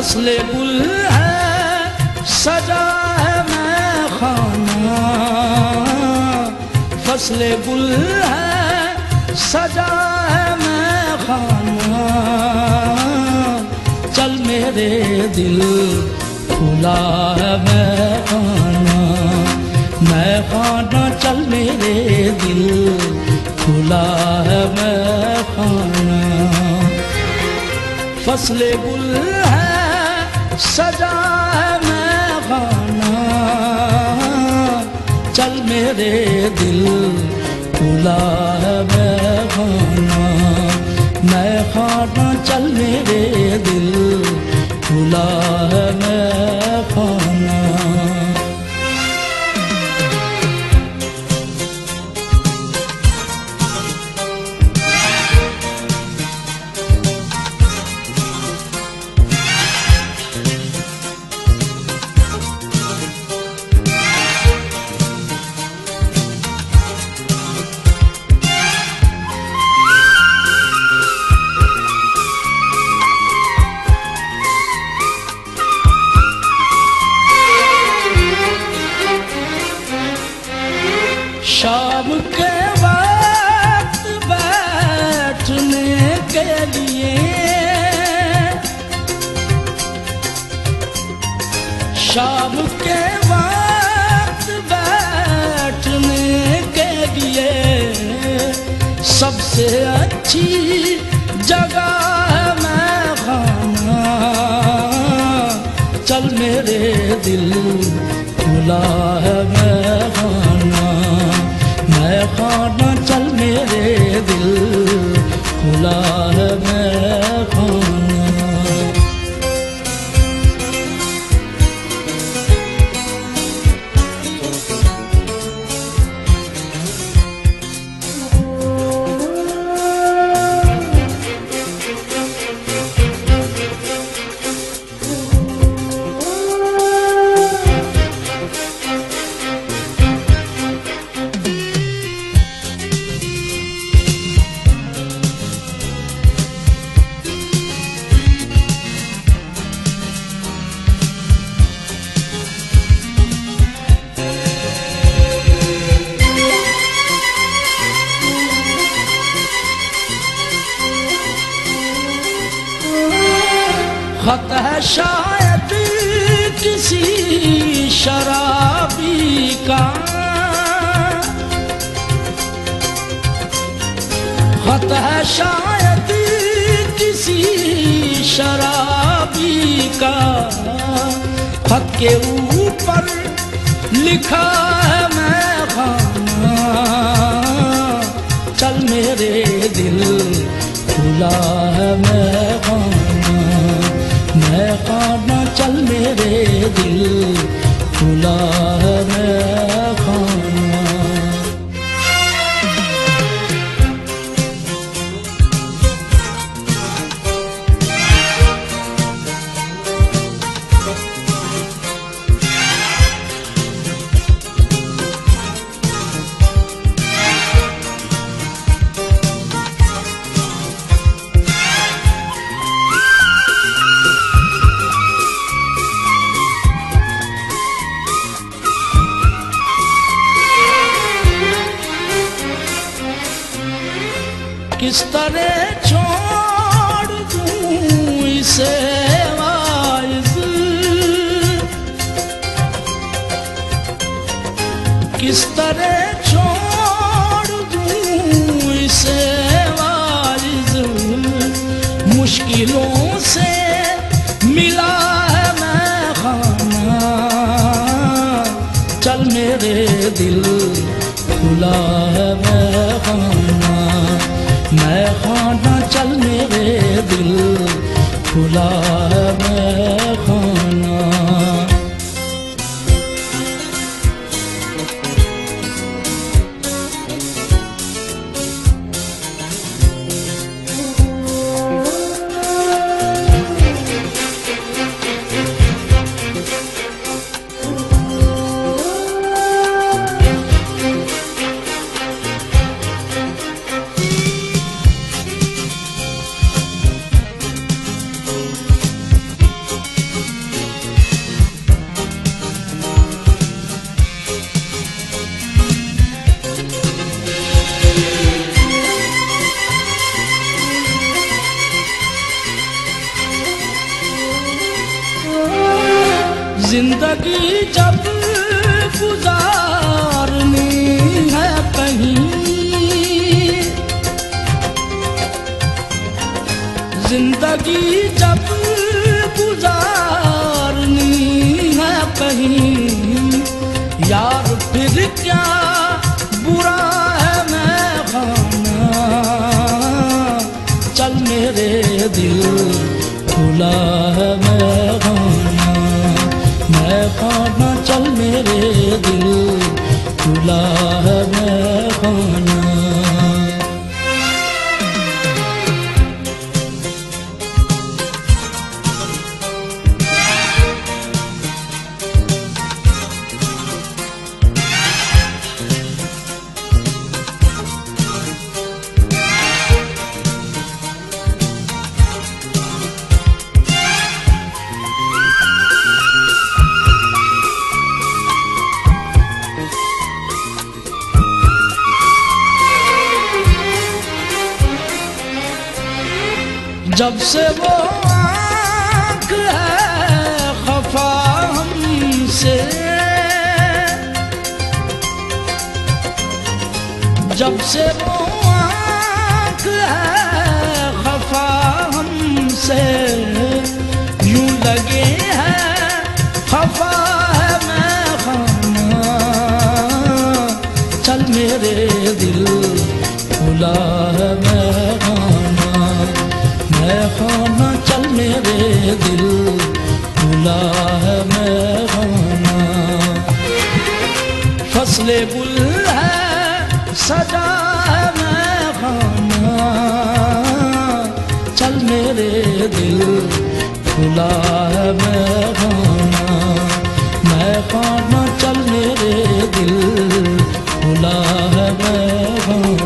फसले गुल है सजा है मैं खाना, फसले गुल है सजा है मैं खाना, चल मेरे दिल खुला है मैं खाना, चल मेरे दिल खुला है मैं खाना। फसले गुल है सजा है मैं खाना, चल मेरे दिल खुला है मैं खाना, चल मेरे दिल खुला है मैं खाना। शाम के वक्त बैठने के लिए, शाम के वक्त बैठने के लिए सबसे अच्छी जगह है मैं खाना, चल मेरे दिल खुला है मैं खाना, चल मेरे दिल खुला है मैं खाना। खत है शायद किसी शराबी का, खत है शायद किसी शराबी का, खत के ऊपर लिखा है मैं खाना, चल मेरे दिल खुला है मैं खाना, चल मेरे दिल खुला है मैं खाना। किस तरह छोड़ दूं इसे वाइज़, किस तरह छोड़ दूं इसे वाइज़, मुश्किलों से मिला है मैं खाना, चल मेरे दिल खुला है मैं खाना, चल मेरे दिल खुला है मैं खाना। यार फिर क्या बुरा है मैं खाना, चल मेरे दिल खुला है मैं खाना, चल मेरे दिल खुला है मैं खाना। जब से वो आँख है खफा हमसे, जब से वो आँख है खफा हमसे, यूं लगे है खफा है मैं खाना, चल मेरे दिल खुला है मैं खाना, चल मेरे दिल खुला है मैं खाना। फसले गुल है सजा है मैं खाना, चल मेरे दिल खुला है मैं खाना, चल मेरे दिल खुला है मैं खाना।